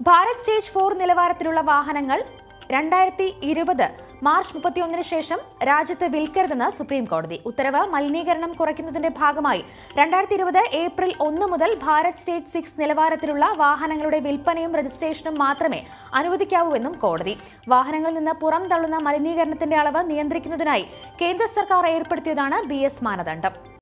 Bharat stage 4 നിലവാരത്തിലുള്ള വാഹനങ്ങൾ 2020 March 31 ശേഷം രാജ്യത്ത് വിൽക്കരുതെന്ന് സുപ്രീം കോടതി. ഉത്തരവ് മലിനീകരണം കുറയ്ക്കുന്നതിന്റെ ഭാഗമായി 2020 ഏപ്രിൽ 1 മുതൽ ഭാരത് സ്റ്റേജ് 6 നിലവാരത്തിലുള്ള വാഹനങ്ങളുടെ വിൽപ്പനയും രജിസ്ട്രേഷനും മാത്രമേ അനുവദിക്കാവൂവെന്നും കോടതി. വാഹനങ്ങളിൽ നിന്ന് പുറംതള്ളുന്ന മലിനീകരണത്തിന്റെ അളവ് നിയന്ത്രിക്കുന്നതിനായി കേന്ദ്ര സർക്കാർ ഏർപ്പെടുത്തിയതാണ് BS മാനദണ്ഡം.